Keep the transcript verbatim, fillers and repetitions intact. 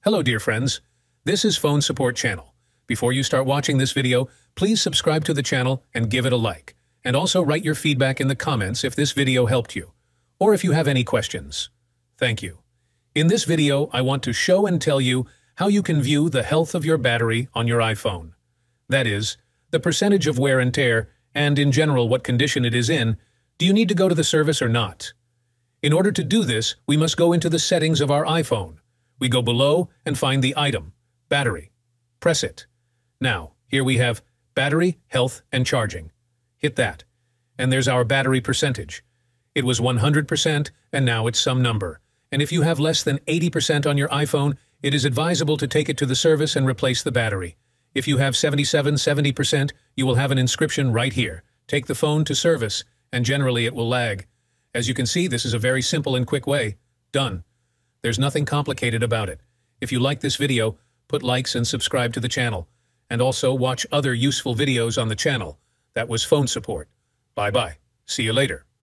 Hello dear friends, this is Phone Support Channel. Before you start watching this video, please subscribe to the channel and give it a like. And also write your feedback in the comments if this video helped you, or if you have any questions. Thank you. In this video, I want to show and tell you how you can view the health of your battery on your iPhone. That is, the percentage of wear and tear, and in general what condition it is in. Do you need to go to the service or not? In order to do this, we must go into the settings of our iPhone. We go below and find the item, battery. Press it. Now, here we have battery, health, and charging. Hit that. And there's our battery percentage. It was one hundred percent, and now it's some number. And if you have less than eighty percent on your iPhone, it is advisable to take it to the service and replace the battery. If you have seventy-seven, seventy percent, you will have an inscription right here. Take the phone to service, and generally it will lag. As you can see, this is a very simple and quick way. Done. There's nothing complicated about it. If you like this video, put likes and subscribe to the channel. And also watch other useful videos on the channel. That was Phone Support. Bye-bye. See you later.